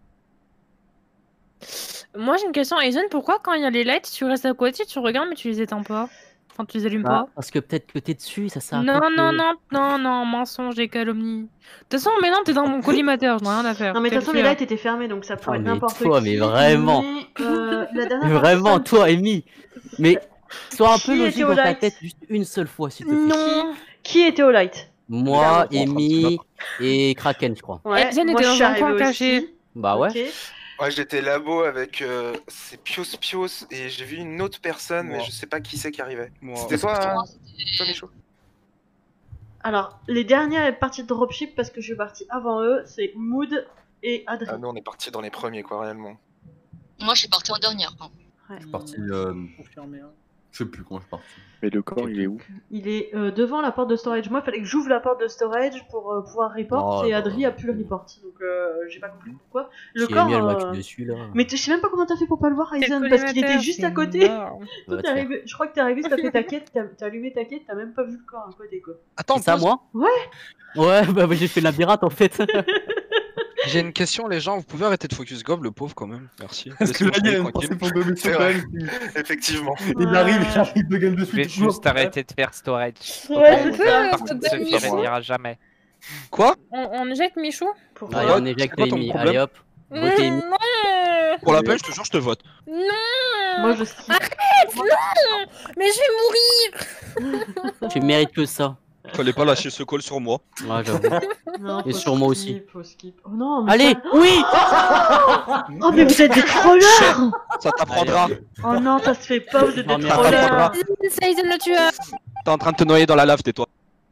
Speaker 3: Moi j'ai une question, Aizen, pourquoi quand il y a les lights, tu restes à côté, tu regardes mais tu les éteins pas? Enfin, tu les allumes
Speaker 4: Bah, parce que peut-être que t'es dessus, ça sert
Speaker 3: pas?
Speaker 4: à
Speaker 3: Non,
Speaker 4: quoi que-
Speaker 3: non, non, non, non, mensonge et calomnie. De toute façon, maintenant t'es dans mon collimateur, je n'ai rien à faire.
Speaker 1: Non, mais de
Speaker 3: Quel
Speaker 1: toute façon, les
Speaker 3: tueur.
Speaker 1: lights étaient fermés donc ça pourrait
Speaker 4: Ah,
Speaker 1: être
Speaker 4: mais
Speaker 1: n'importe qui.
Speaker 4: toi, mais vraiment.
Speaker 1: Mais, euh, la dernière
Speaker 4: Mais vraiment,
Speaker 1: personne-
Speaker 4: toi, Amy. Mais sois un
Speaker 1: Qui
Speaker 4: peu
Speaker 1: était
Speaker 4: logique
Speaker 1: au
Speaker 4: dans ta
Speaker 1: light
Speaker 4: tête, juste une seule fois, s'il te plaît.
Speaker 3: Non.
Speaker 1: Qui était au light?
Speaker 4: Moi,
Speaker 11: Il est en train de se
Speaker 4: Amy
Speaker 11: battre.
Speaker 4: et Kraken, je crois.
Speaker 1: Ouais,
Speaker 3: Aizen
Speaker 1: moi
Speaker 3: était
Speaker 1: je
Speaker 3: dans
Speaker 1: suis
Speaker 3: un
Speaker 1: arrivé
Speaker 3: coin
Speaker 1: aussi.
Speaker 3: caché.
Speaker 4: Bah ouais.
Speaker 1: Ok.
Speaker 7: Ouais, j'étais labo avec euh, c'est Pios Pios et j'ai vu une autre personne, mais
Speaker 11: Moi.
Speaker 7: je sais pas qui c'est qui arrivait.
Speaker 11: Moi.
Speaker 7: C'était toi, hein
Speaker 10: Moi,
Speaker 7: toi, Michaud?
Speaker 1: Alors, les dernières parties de dropship, parce que je suis partie avant eux, c'est Mood et Adrien.
Speaker 7: Ah, nous on est parti dans les premiers, quoi, réellement.
Speaker 10: Moi, je suis partie en dernière. hein.
Speaker 1: Ouais.
Speaker 2: Parti. Euh...
Speaker 9: Confirmé, hein.
Speaker 2: Je sais plus quand je suis parti.
Speaker 8: Mais le corps, il est où?
Speaker 1: Il est euh, devant la porte de storage. Moi, il fallait que j'ouvre la porte de storage pour euh, pouvoir report,
Speaker 4: Oh,
Speaker 1: et
Speaker 4: bah,
Speaker 1: Adri a pu le report. Donc, euh, j'ai pas compris pourquoi. Le
Speaker 4: Si
Speaker 1: corps.
Speaker 4: Amy, elle m'a
Speaker 1: euh,
Speaker 4: tué dessus là.
Speaker 1: Mais t- je sais même pas comment t'as fait pour pas le voir,
Speaker 3: C'est
Speaker 1: Aizen,
Speaker 3: le
Speaker 1: parce qu'il était
Speaker 3: collimateur,
Speaker 1: juste
Speaker 3: c'est
Speaker 1: à côté.
Speaker 3: mort.
Speaker 1: Toi,
Speaker 4: Va
Speaker 1: t'es
Speaker 4: te
Speaker 1: arrivé... Je crois que t'es arrivé, t'as fait ta quête, t'as t'as allumé ta quête, t'as même pas vu le corps à côté, quoi.
Speaker 12: Attends,
Speaker 4: C'est ça,
Speaker 12: pause.
Speaker 4: moi?
Speaker 1: Ouais.
Speaker 4: Ouais, bah j'ai fait le labyrinthe en fait.
Speaker 12: J'ai une question, les gens, vous pouvez arrêter de focus Gob, le pauvre quand même, merci.
Speaker 2: Parce que là, il y a une
Speaker 12: Laissez-le
Speaker 2: pensée pour Gob,
Speaker 7: C'est
Speaker 2: quand
Speaker 7: vrai.
Speaker 2: même.
Speaker 7: Effectivement.
Speaker 2: Il arrive, il arrive de game de
Speaker 5: Je vais
Speaker 2: suite.
Speaker 5: juste arrêter de faire storage.
Speaker 1: Ouais,
Speaker 5: Ok,
Speaker 1: c'est ça.
Speaker 5: Par contre,
Speaker 3: c'est
Speaker 5: Sophie
Speaker 3: ça.
Speaker 5: réunira jamais.
Speaker 12: Quoi?
Speaker 3: On, on jette Michou?
Speaker 1: Pourquoi?
Speaker 4: Allez, on éjecte
Speaker 12: quoi ton
Speaker 4: Amy.
Speaker 12: problème
Speaker 4: Allez hop. Votez Amy.
Speaker 3: Non.
Speaker 12: Pour la peine, je te jure, je te vote.
Speaker 3: Non.
Speaker 1: Moi, je skip.
Speaker 3: Arrête, non. Mais je vais mourir.
Speaker 4: Tu mérites que ça.
Speaker 12: Fallait pas lâcher ce call sur moi.
Speaker 4: Ouais, j'avoue.
Speaker 1: Non,
Speaker 4: Et
Speaker 1: faut
Speaker 4: sur moi
Speaker 1: skip,
Speaker 4: aussi.
Speaker 1: faut skip. Oh non, mais
Speaker 4: Allez,
Speaker 1: ça-
Speaker 4: oui.
Speaker 1: Oh, mais vous êtes des trollers.
Speaker 12: Ça t'apprendra.
Speaker 1: Oh non, ça se fait pas, vous êtes des
Speaker 4: Non, mais
Speaker 12: Ça
Speaker 1: trollers.
Speaker 12: t'apprendra.
Speaker 3: C'est Aizen le tueur.
Speaker 12: T'es en train de te noyer dans la lave, tais-toi.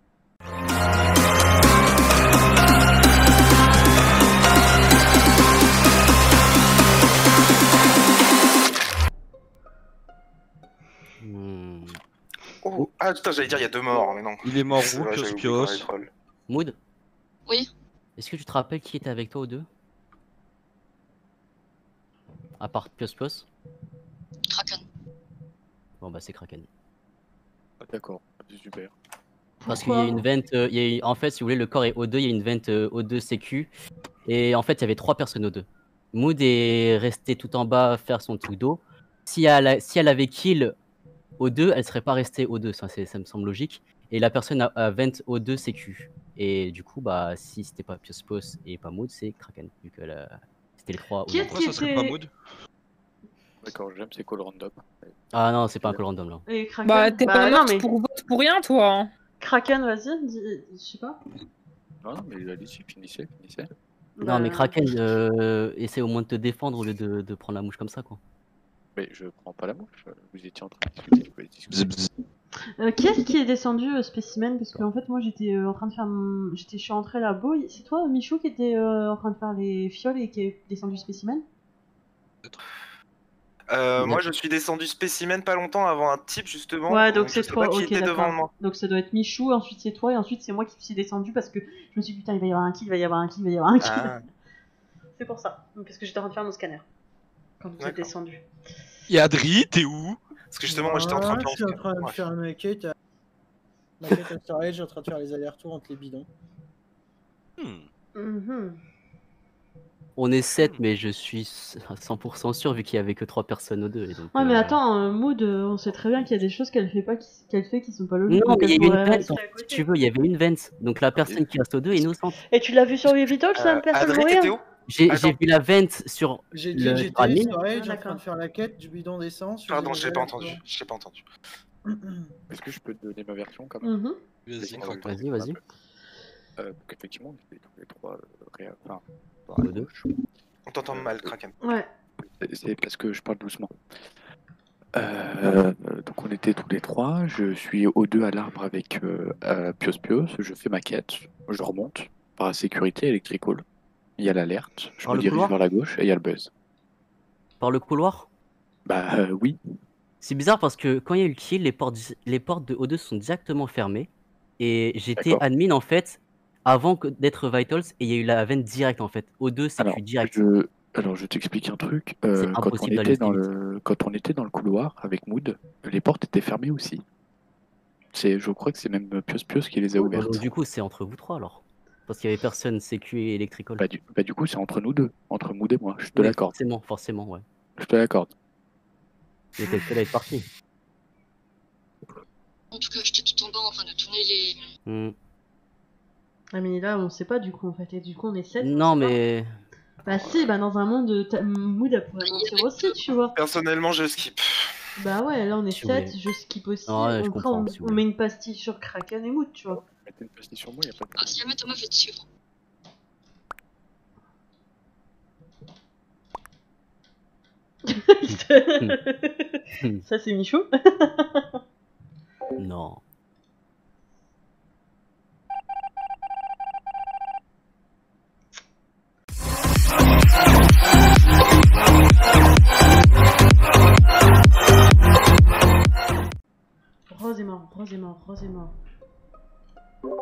Speaker 4: Hmm.
Speaker 7: Oh. Ah putain, j'allais dire il y a deux morts, mais non.
Speaker 12: Il est mort
Speaker 7: C'est
Speaker 12: où,
Speaker 7: vrai,
Speaker 12: Pios
Speaker 7: j'avais oublié dans les
Speaker 12: Pios?
Speaker 7: trolls.
Speaker 4: Mood,
Speaker 10: Oui.
Speaker 4: est-ce que tu te rappelles qui était avec toi aux deux? À part Pios Pios?
Speaker 10: Kraken.
Speaker 4: Bon bah c'est Kraken.
Speaker 8: Ah, d'accord, c'est super.
Speaker 4: Parce qu'il y a une vente, euh, il y a eu- en fait si vous voulez le corps est O deux, il y a une vente euh, O deux sécu. Et en fait il y avait trois personnes O deux. Mood est resté tout en bas à faire son truc d'eau. Si elle, a- si elle avait kill O deux, elle serait pas restée O deux, ça, c'est- ça me semble logique. Et la personne a, a vent O deux sécu. Et du coup bah si c'était pas Pios Pios et pas Mood, c'est Kraken. Vu que la- c'était les trois.
Speaker 1: Qui
Speaker 4: O deux.
Speaker 1: est-ce
Speaker 12: Pourquoi ça serait pas
Speaker 1: était-
Speaker 12: Mood?
Speaker 8: D'accord, j'aime ces calls random.
Speaker 4: Ah non, c'est pas un call random là.
Speaker 1: Et Kraken.
Speaker 3: Bah t'es pas
Speaker 1: non,
Speaker 3: mort
Speaker 1: mais
Speaker 3: pour vote pour rien, toi.
Speaker 1: Kraken, vas-y, dis... je sais pas.
Speaker 8: Non, non, mais allez-y, finissez, finissez.
Speaker 4: Non mais
Speaker 1: Bah,
Speaker 4: Kraken, euh, essaie au moins de te défendre au lieu de, de prendre la mouche comme ça quoi.
Speaker 8: Mais je prends pas la mouche, vous étiez en train de discuter. Vous pouvez discuter.
Speaker 11: Bzz, bzz.
Speaker 1: Euh, qui est-ce qui est descendu euh, spécimen? Parce que en fait moi j'étais euh, en train de faire mon... j'étais je suis rentrée là-bas. C'est toi Michou qui était euh, en train de faire les fioles et qui est descendu spécimen?
Speaker 7: Euh, moi, je suis descendu spécimen pas longtemps avant un type justement.
Speaker 1: Ouais, donc
Speaker 7: je
Speaker 1: c'est
Speaker 7: sais
Speaker 1: toi,
Speaker 7: pas qui
Speaker 1: ok,
Speaker 7: était devant
Speaker 1: d'accord.
Speaker 7: moi.
Speaker 1: Donc ça doit être Michou, ensuite c'est toi, et ensuite c'est moi qui suis descendu parce que je me suis dit putain, il va y avoir un kill, il va y avoir un kill, il va y avoir un kill.
Speaker 7: Ah.
Speaker 1: C'est pour ça, donc, parce que j'étais en train de faire mon scanner quand vous êtes
Speaker 7: D'accord.
Speaker 1: descendu.
Speaker 12: Et Adri, t'es où?
Speaker 7: Parce que justement, moi j'étais en train de
Speaker 9: Je suis en train de
Speaker 7: Ouais.
Speaker 9: faire ma quête. à- Ma quête à storage, j'ai en train de faire les allers-retours entre les bidons.
Speaker 12: Hmm.
Speaker 1: Mhm.
Speaker 4: On est sept mais je suis à cent pour cent sûr vu qu'il y avait que trois personnes aux deux. Et donc,
Speaker 1: Ouais, mais
Speaker 4: euh,
Speaker 1: attends, euh, Maud, euh, on sait très bien qu'il y a des choses qu'elle fait pas, qui... qu'elle fait qui sont pas logiques.
Speaker 4: Non
Speaker 1: donc
Speaker 4: mais il y
Speaker 1: elle
Speaker 4: avait une
Speaker 1: pourrait
Speaker 4: vente,
Speaker 1: rester à
Speaker 4: si
Speaker 1: côté.
Speaker 4: tu veux, il y avait une vente. Donc la personne qui reste aux deux est innocente.
Speaker 1: Et tu l'as vu sur Vivitalk, ça,
Speaker 7: Euh,
Speaker 1: personne
Speaker 7: Adri,
Speaker 1: mourir
Speaker 7: t'étais où?
Speaker 4: J'ai
Speaker 7: Attends.
Speaker 4: j'ai vu la vente sur
Speaker 9: J'ai dit
Speaker 4: le
Speaker 9: que j'étais
Speaker 4: admin.
Speaker 9: au storage,
Speaker 1: Ah,
Speaker 9: en train
Speaker 1: d'accord.
Speaker 9: de faire la quête du bidon d'essence.
Speaker 7: Pardon,
Speaker 9: je
Speaker 7: j'ai pas entendu. J'ai pas entendu.
Speaker 8: Est-ce que je peux te donner ma version quand même?
Speaker 1: Mhm.
Speaker 12: Vas-y, croque.
Speaker 4: Vas-y, vas-y.
Speaker 8: Euh, donc effectivement, on était tous les trois euh, réa- enfin,
Speaker 4: Aux
Speaker 8: à
Speaker 4: deux.
Speaker 8: gauche.
Speaker 7: On t'entend mal, Kraken.
Speaker 1: Ouais.
Speaker 8: C'est- C'est parce que je parle doucement. Euh, donc on était tous les trois. Je suis aux deux à l'arbre avec euh, euh, Pios Pios. Je fais ma quête. Je remonte par la sécurité electrical. Il y a l'alerte. Je
Speaker 4: Par
Speaker 8: me
Speaker 4: le
Speaker 8: dirige
Speaker 4: couloir
Speaker 8: vers la gauche et il y a le buzz.
Speaker 4: Par le couloir.
Speaker 8: Bah euh, oui.
Speaker 4: C'est bizarre parce que quand il y a eu le kill, les portes, les portes de O deux sont directement fermées. Et j'étais
Speaker 8: D'accord.
Speaker 4: admin en fait avant que d'être Vitals et il y a eu la vente directe en fait. O deux c'est
Speaker 8: Alors,
Speaker 4: du direct.
Speaker 8: je, alors je t'explique un truc. Euh,
Speaker 4: C'est
Speaker 8: quand, on
Speaker 4: impossible d'aller
Speaker 8: était dans
Speaker 4: aussi
Speaker 8: le, quand on était dans le couloir avec Mood, les portes étaient fermées aussi. C'est, je crois que c'est même Pios Pios qui les a
Speaker 4: Bon,
Speaker 8: ouvertes.
Speaker 4: donc, du coup c'est entre vous trois alors. Parce qu'il y avait personne sécu et électrical.
Speaker 8: Bah, du, bah, du coup, c'est entre nous deux, entre Mood et moi. Je te
Speaker 4: Oui,
Speaker 8: l'accorde.
Speaker 4: Forcément, forcément, ouais.
Speaker 8: Je te l'accorde.
Speaker 4: Il était seul à être parti.
Speaker 10: En tout cas, j'étais tout en bas en train de tourner les.
Speaker 4: Hmm.
Speaker 1: Ah, mais là, on sait pas du coup en fait, et du coup on est sept.
Speaker 4: Non mais.
Speaker 1: Bah, si, bah, dans un monde, ta- Mood elle pourrait mentir aussi, tu vois.
Speaker 7: Personnellement, je skip.
Speaker 1: Bah, ouais, là on est
Speaker 4: Si
Speaker 1: sept,
Speaker 4: vous voulez.
Speaker 1: je skip aussi.
Speaker 4: Ouais, je
Speaker 1: Après,
Speaker 4: comprends,
Speaker 1: on,
Speaker 4: si vous
Speaker 1: on
Speaker 4: voulez.
Speaker 1: met une pastille sur Kraken et Mood, tu vois.
Speaker 8: Mettez une pastille sur moi, y a pas de
Speaker 10: Ah, si jamais Thomas veut te suivre.
Speaker 1: Ça, c'est Michou.
Speaker 4: Non.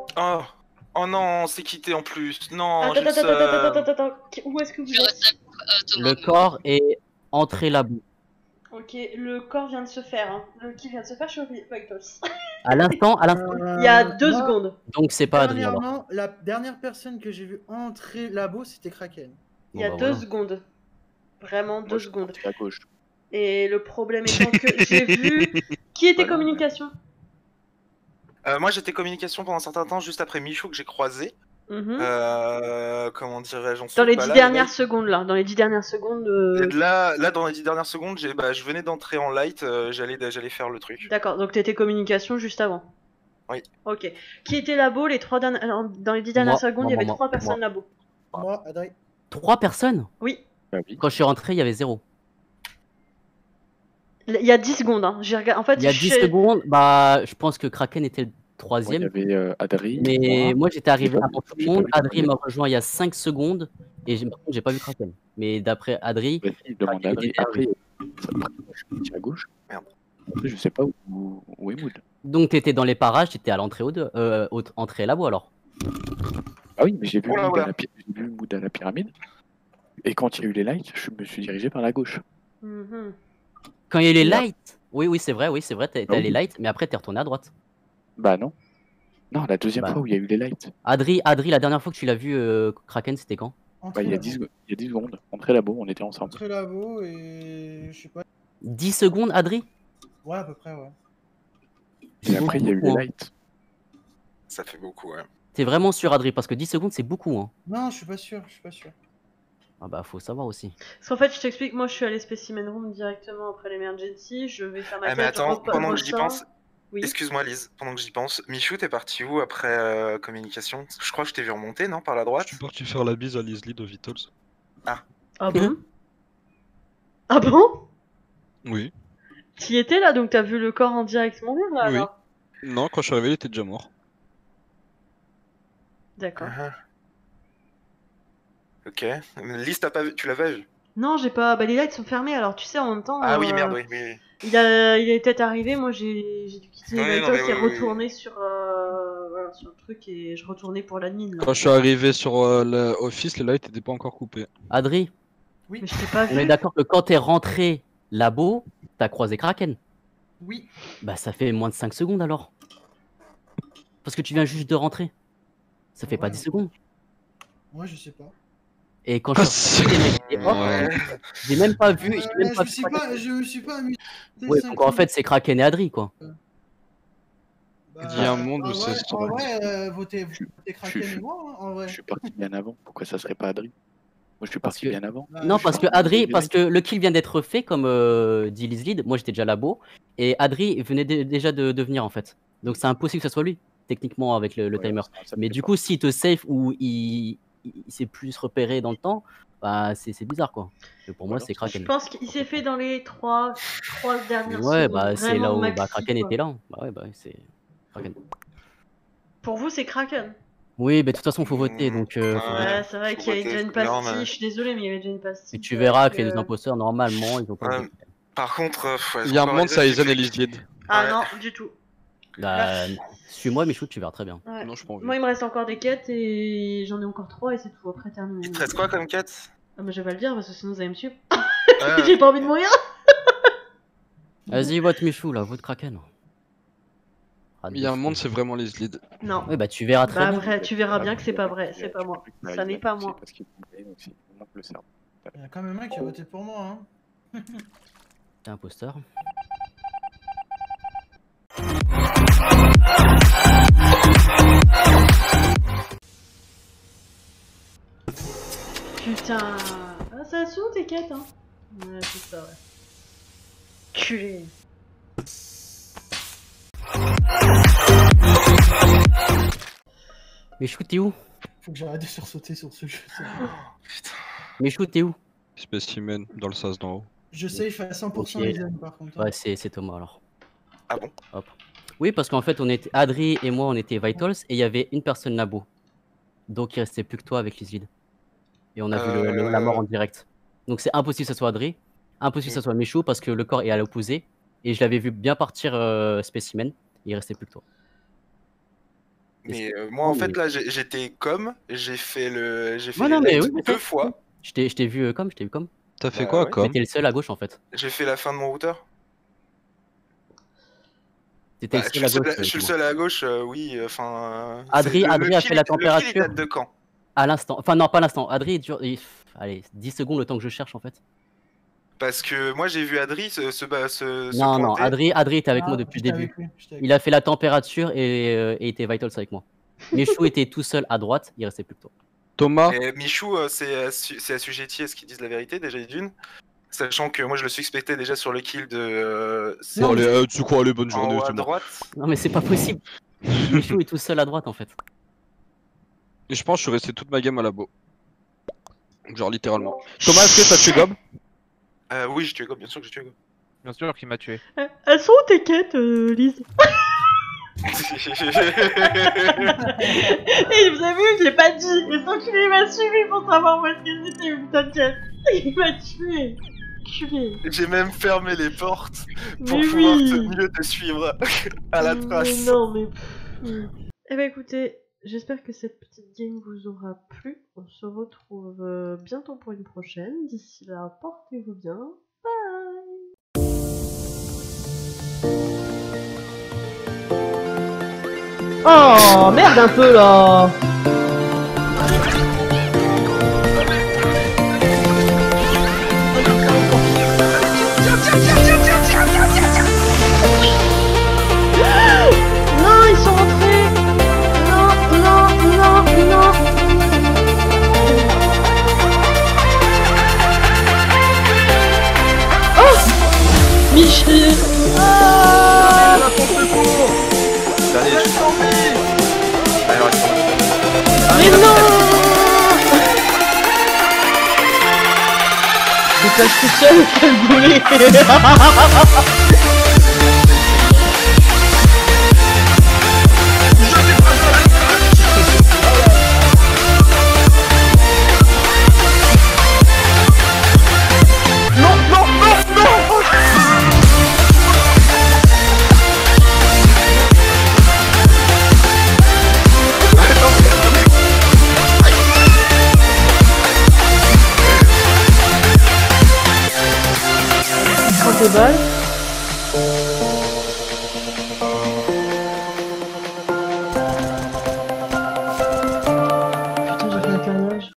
Speaker 7: Oh, oh non, c'est quitté en plus. Non,
Speaker 1: Attends,
Speaker 7: j'ai
Speaker 1: attends,
Speaker 7: le
Speaker 1: attends, attends,
Speaker 7: seum.
Speaker 1: attends, attends, attends. Où est-ce que vous êtes?
Speaker 4: Le corps est entré là-bas.
Speaker 1: Ok, le corps vient de se faire. Hein. Le qui vient de se faire, je suis au Vitals.
Speaker 4: À l'instant, à l'instant.
Speaker 1: Il y a deux
Speaker 9: moi,
Speaker 1: secondes.
Speaker 4: Donc c'est pas Adrien. alors.
Speaker 9: Dernièrement, la dernière personne que j'ai vue entrer labo, c'était Kraken.
Speaker 1: Il y a
Speaker 4: Bon, bah,
Speaker 1: deux
Speaker 4: voilà.
Speaker 1: secondes. Vraiment deux
Speaker 8: Moi, je suis
Speaker 1: secondes.
Speaker 8: parti à gauche.
Speaker 1: Et le problème étant que j'ai vu... Qui était
Speaker 8: Voilà.
Speaker 1: communication?
Speaker 7: Euh, moi, j'étais communication pendant un certain temps, juste après Michou que j'ai croisé.
Speaker 1: Mhm.
Speaker 7: Euh, comment dirais-je, j'en suis
Speaker 1: Dans les
Speaker 7: pas
Speaker 1: dix
Speaker 7: là,
Speaker 1: dernières
Speaker 7: mais
Speaker 1: secondes, là. Dans les dix dernières secondes... euh,
Speaker 7: là, là, là, dans les dix dernières secondes, j'ai, bah, je venais d'entrer en light, euh, j'allais, j'allais faire le truc.
Speaker 1: D'accord, donc t'étais communication juste avant.
Speaker 7: Oui.
Speaker 1: Ok. Qui était labo les trois dernières... alors, dans les dix dernières
Speaker 4: Moi,
Speaker 1: secondes,
Speaker 4: moi,
Speaker 1: il y avait
Speaker 4: moi,
Speaker 1: trois
Speaker 4: moi.
Speaker 1: personnes labo.
Speaker 9: Moi, Adrien.
Speaker 4: Trois personnes?
Speaker 1: Oui.
Speaker 8: Bah oui.
Speaker 4: Quand je suis rentré, il y avait zéro.
Speaker 1: Il y a dix secondes, hein. J'ai regardé... En fait,
Speaker 4: Il y a
Speaker 1: je
Speaker 4: dix
Speaker 1: sais-
Speaker 4: secondes, bah, je pense que Kraken était le
Speaker 8: Moi, il y
Speaker 4: troisième.
Speaker 8: avait euh, Adri.
Speaker 4: Mais moi, j'étais arrivé
Speaker 8: J'ai pas-
Speaker 4: avant tout
Speaker 8: j'ai
Speaker 4: le
Speaker 8: pas
Speaker 4: monde.
Speaker 8: vu
Speaker 4: Adri
Speaker 8: Kraken.
Speaker 4: m'a rejoint il y a cinq secondes. Et j'ai- par contre, j'ai pas vu Kraken. Mais d'après Adri,
Speaker 8: Bah si, demande à
Speaker 4: Kraken
Speaker 8: Adri.
Speaker 4: était
Speaker 8: Après,
Speaker 4: arrivé.
Speaker 8: ça- après, je suis parti à gauche.
Speaker 7: Merde.
Speaker 8: Après, je sais pas où, où est Mood.
Speaker 4: Donc t'étais dans les parages, t'étais à l'entrée au deux, euh, au- entrée labo alors.
Speaker 8: Ah oui, mais j'ai vu,
Speaker 7: Oh là
Speaker 8: Mood à
Speaker 7: là.
Speaker 8: la pi- j'ai vu Mood à la pyramide. Et quand il y a eu les lights, je me suis dirigé par la gauche.
Speaker 1: Mhm.
Speaker 4: Quand il y a eu les
Speaker 8: Là.
Speaker 4: lights, oui, oui, c'est vrai, oui, c'est vrai, t'as t'as
Speaker 8: Ah oui.
Speaker 4: les lights, mais après t'es retourné à droite.
Speaker 8: Bah non. Non, la deuxième
Speaker 4: Bah.
Speaker 8: fois où il y a eu les lights.
Speaker 4: Adri, Adri, la dernière fois que tu l'as vu, euh, Kraken, c'était quand?
Speaker 8: Bah, il y a dix secondes. Il y a dix secondes. Entrée là-bas, on était ensemble.
Speaker 9: Entrée labo et je sais pas.
Speaker 4: dix secondes, Adri?
Speaker 9: Ouais, à peu près, ouais.
Speaker 8: Et après, il y a eu les
Speaker 4: beaucoup, hein.
Speaker 8: lights.
Speaker 7: Ça fait beaucoup, ouais.
Speaker 4: T'es vraiment sûr, Adri? Parce que dix secondes, c'est beaucoup, hein.
Speaker 9: Non, je suis pas sûr, je suis pas sûr.
Speaker 4: Ah bah, faut savoir aussi.
Speaker 1: Parce qu'en fait, je t'explique, moi je suis allé Specimen Room directement après l'emergency, je vais faire ma
Speaker 7: Ah, mais
Speaker 1: quête, je
Speaker 7: attends,
Speaker 1: repa-
Speaker 7: pendant que j'y
Speaker 1: ressors.
Speaker 7: pense,
Speaker 1: Oui.
Speaker 7: excuse-moi Lise, pendant que j'y pense, Michou, t'es parti où après euh, communication? Je crois que je t'ai vu remonter, non, par la droite?
Speaker 11: Je suis parti faire la bise à Leslie de Vitals.
Speaker 7: Ah.
Speaker 1: Ah bon? Ah bon?
Speaker 11: Oui.
Speaker 1: T'y étais là, donc t'as vu le corps en direct mourir là
Speaker 11: Oui.
Speaker 1: alors?
Speaker 11: Non, quand je suis arrivé, il était déjà mort.
Speaker 1: D'accord.
Speaker 7: Ah. Ok. Lise, t'as pas vu, tu l'avais vu?
Speaker 1: Non, j'ai pas. Bah les lights sont fermés alors tu sais en même temps.
Speaker 7: Ah oui,
Speaker 1: euh,
Speaker 7: merde, oui, oui. oui.
Speaker 1: Il, a... il est peut-être arrivé, moi j'ai j'ai dû quitter
Speaker 7: Oui,
Speaker 1: les
Speaker 7: non,
Speaker 1: lights
Speaker 7: mais
Speaker 1: et
Speaker 7: oui, oui,
Speaker 1: retourner sur, euh... voilà, sur le truc et je retournais pour l'admin. là.
Speaker 11: Quand je suis arrivé sur euh, l'office, les lights n'étaient pas encore coupés.
Speaker 4: Adri,
Speaker 9: Oui.
Speaker 1: Mais je t'ai pas
Speaker 4: on est
Speaker 1: vu.
Speaker 4: d'accord que quand t'es rentré labo, t'as croisé Kraken.
Speaker 9: Oui.
Speaker 4: Bah, ça fait moins de cinq secondes alors. Parce que tu viens juste de rentrer. Ça fait pas
Speaker 9: Ouais.
Speaker 4: dix secondes.
Speaker 9: Moi, je sais pas.
Speaker 4: Et quand je suis rentré, les mecs étaient off.
Speaker 11: Ouais.
Speaker 4: J'ai même pas vu. J'ai
Speaker 9: Euh,
Speaker 4: même
Speaker 9: je
Speaker 4: pas
Speaker 9: me
Speaker 4: vu
Speaker 9: suis
Speaker 4: Kraken.
Speaker 9: pas, je me suis pas amusé.
Speaker 4: Ouais,
Speaker 9: cinq
Speaker 4: donc en fait, c'est Kraken et Adri quoi.
Speaker 9: Bah,
Speaker 11: Il y a un monde où
Speaker 9: en
Speaker 11: c'est
Speaker 9: vrai,
Speaker 11: sur-
Speaker 9: en vrai, euh, votez,
Speaker 8: Je-
Speaker 9: votez
Speaker 8: je-
Speaker 9: Kraken
Speaker 8: je-
Speaker 9: et moi, hein, en vrai.
Speaker 8: Je suis parti bien avant. Pourquoi ça serait pas Adri? Moi, je suis
Speaker 4: Parce
Speaker 8: parti
Speaker 4: que-
Speaker 8: bien avant.
Speaker 9: Bah,
Speaker 4: Non,
Speaker 9: je
Speaker 4: parce
Speaker 9: sais
Speaker 4: que
Speaker 9: pas.
Speaker 4: Adri,
Speaker 8: les
Speaker 4: parce
Speaker 8: lights.
Speaker 4: que le kill vient d'être fait comme euh, dit Liz Lead. Moi, j'étais déjà labo et Adri venait dé- déjà de, de venir en fait. Donc c'est impossible que ce soit lui techniquement avec le, le
Speaker 8: Ouais,
Speaker 4: timer.
Speaker 8: ça- ça me
Speaker 4: Mais
Speaker 8: fait
Speaker 4: du
Speaker 8: pas.
Speaker 4: coup, s'il te save ou il, il, il s'est plus repéré dans le temps, bah c'est c'est bizarre quoi. Et pour
Speaker 8: Ou
Speaker 4: moi,
Speaker 8: alors,
Speaker 4: c'est
Speaker 1: Je
Speaker 4: Kraken.
Speaker 1: pense qu'il s'est fait dans les trois, trois dernières
Speaker 4: Ouais,
Speaker 1: secondes.
Speaker 4: bah c'est
Speaker 1: vraiment
Speaker 4: là où
Speaker 1: maxi,
Speaker 4: bah, Kraken
Speaker 1: quoi.
Speaker 4: était là. Bah ouais, bah ouais, c'est Kraken.
Speaker 1: Pour vous, c'est Kraken.
Speaker 4: Oui, mais de toute façon, faut voter donc. euh, faut
Speaker 7: Ouais.
Speaker 4: voter.
Speaker 1: Ouais, c'est vrai
Speaker 7: faut
Speaker 1: qu'il y avait
Speaker 7: voter,
Speaker 1: déjà une
Speaker 7: c'est bien,
Speaker 1: pastille.
Speaker 7: mais-
Speaker 1: Je suis désolée, mais il y avait déjà une pastille.
Speaker 4: Et tu verras
Speaker 1: avec,
Speaker 4: que les
Speaker 1: euh,
Speaker 4: imposteurs, normalement, ils ont pas
Speaker 7: Ouais.
Speaker 4: voté.
Speaker 7: Par contre, euh, faut-
Speaker 11: Il y a un
Speaker 7: faut
Speaker 11: monde,
Speaker 7: arriver,
Speaker 11: c'est
Speaker 7: j'ai
Speaker 11: Aizen
Speaker 7: fait-
Speaker 11: et Leslie.
Speaker 1: Ah
Speaker 7: Ouais.
Speaker 1: non, du tout.
Speaker 4: Bah, suis-moi, Michou, tu verras très bien.
Speaker 1: Ouais.
Speaker 11: Non, je prends.
Speaker 1: Moi, il me reste encore des quêtes et j'en ai encore trois et c'est tout. Après, terminé.
Speaker 7: Il te reste quoi comme quête?
Speaker 1: Ah, mais je vais pas le dire parce que sinon vous allez me suivre.
Speaker 7: Ouais.
Speaker 1: J'ai pas envie de mourir.
Speaker 4: Vas-y, vote Michou là, vote Kraken. Ah,
Speaker 11: Il y a un
Speaker 4: de
Speaker 11: monde,
Speaker 4: fou.
Speaker 11: c'est vraiment Leslie.
Speaker 1: Non.
Speaker 4: Oui, bah tu verras très
Speaker 1: Bah,
Speaker 4: bien.
Speaker 1: vrai, tu verras
Speaker 8: Ah,
Speaker 1: bien que c'est pas vrai.
Speaker 8: il y a-
Speaker 1: C'est pas moi.
Speaker 8: bah,
Speaker 1: Ça
Speaker 8: il
Speaker 1: n'est
Speaker 8: a-
Speaker 1: pas
Speaker 8: c'est
Speaker 1: moi.
Speaker 8: parce qu'il me donc c'est- il manque le cerveau.
Speaker 9: Il y a quand même un qui a voté pour moi, hein.
Speaker 4: T'es imposteur.
Speaker 1: Putain. Ah, ça sous tes quêtes, hein. Ouais, c'est ça, ouais. Culé.
Speaker 4: Michou, t'es où?
Speaker 9: Faut que j'arrête de sursauter sur ce jeu. ça.
Speaker 4: Michou, t'es où?
Speaker 11: Spécimen dans le sas d'en haut.
Speaker 9: Je safe à cent pour cent
Speaker 4: Ok.
Speaker 9: les zones par contre. hein.
Speaker 4: Ouais, c'est c'est Thomas alors.
Speaker 7: Ah bon?
Speaker 4: Hop. Oui, parce qu'en fait, on était Adri et moi, on était Vitals et il y avait une personne labo. Donc il restait plus que toi avec Lizlid. Et on a vu le- le- la mort en direct. Donc c'est impossible que ce soit Adri, impossible que ce soit Michou parce que le corps est à l'opposé. Et je l'avais vu bien partir euh, Spécimen, et il restait plus que toi.
Speaker 7: Mais euh, moi, en fait, là, j'ai- j'étais comme, j'ai fait le, j'ai fait
Speaker 4: Ouais,
Speaker 7: les
Speaker 4: non, mais
Speaker 7: lights
Speaker 4: oui, mais
Speaker 7: deux
Speaker 4: toi-
Speaker 7: fois.
Speaker 4: Je t'ai je t'ai vu euh, comme, je t'ai vu comme.
Speaker 11: T'as fait
Speaker 7: Bah
Speaker 11: quoi,
Speaker 7: ouais.
Speaker 11: comme
Speaker 4: T'étais le seul à gauche en fait.
Speaker 7: J'ai fait la fin de mon routeur.
Speaker 4: T'étais
Speaker 7: Bah,
Speaker 4: le
Speaker 7: je,
Speaker 4: seul à
Speaker 7: suis le seul
Speaker 4: gauche.
Speaker 7: à- je suis le seul à gauche, euh, oui, enfin. euh,
Speaker 4: Adri,
Speaker 7: c'est- le-
Speaker 4: Adri
Speaker 7: le
Speaker 4: a
Speaker 7: kill
Speaker 4: fait la
Speaker 7: est- Le kill, il
Speaker 4: température.
Speaker 7: date de quand?
Speaker 4: À l'instant. Enfin, non, pas à l'instant. Adri, est dur- il- allez, dix secondes le temps que je cherche en fait.
Speaker 7: Parce que moi, j'ai vu Adri se, se, ba- se, se
Speaker 4: Non, non,
Speaker 7: pointer.
Speaker 4: Adri, Adri était avec
Speaker 9: Ah,
Speaker 4: moi depuis le
Speaker 9: j'étais
Speaker 4: début.
Speaker 9: avec lui, j'étais avec
Speaker 4: Il a fait la température et, euh, et était Vitals avec moi. Michou était tout seul à droite, il restait plus que toi.
Speaker 11: Thomas,
Speaker 7: Et Michou, euh, c'est assu- c'est assujetti à ce qu'ils disent la vérité, déjà d'une. Sachant que moi, je le suspectais déjà sur le kill de. euh, c'est-
Speaker 11: bon, allez, euh, tu crois, allez, bonne
Speaker 7: en
Speaker 11: journée,
Speaker 7: haut à
Speaker 11: c'est bon.
Speaker 7: droite.
Speaker 4: Non, mais c'est pas possible. Michou est tout seul à droite en fait.
Speaker 11: Et je pense que je suis resté toute ma game à la beau. Genre littéralement. Thomas, est-ce que t'as tué Gob?
Speaker 7: Euh, oui, j'ai tué Gob, bien sûr que j'ai tué Gob.
Speaker 5: Bien sûr qu'il m'a tué.
Speaker 1: Euh, Elles sont où tes quêtes, euh, Lise? Et vous avez vu, j'ai pas dit. Et sans qu'il il m'a suivi pour savoir où est-ce que c'était, putain de quête. Il m'a tué. Culé.
Speaker 7: J'ai même fermé les portes pour
Speaker 1: Mais
Speaker 7: pouvoir
Speaker 1: oui.
Speaker 7: te- mieux te suivre à la trace.
Speaker 1: Mais non, mais. pff. Eh ben écoutez, j'espère que cette petite game vous aura plu. On se retrouve euh, bientôt pour une prochaine. D'ici là, portez-vous bien. Bye.
Speaker 13: Oh merde un peu là.
Speaker 1: Non, ils sont rentrés. Non, non, non, non. Oh, Michel. Ah.
Speaker 7: Allez, je suis tombé. Allez, reste tombé.
Speaker 1: Mais non. Je cache tout seul, quel boulet.
Speaker 7: Non, non, non, non.
Speaker 1: trente balles.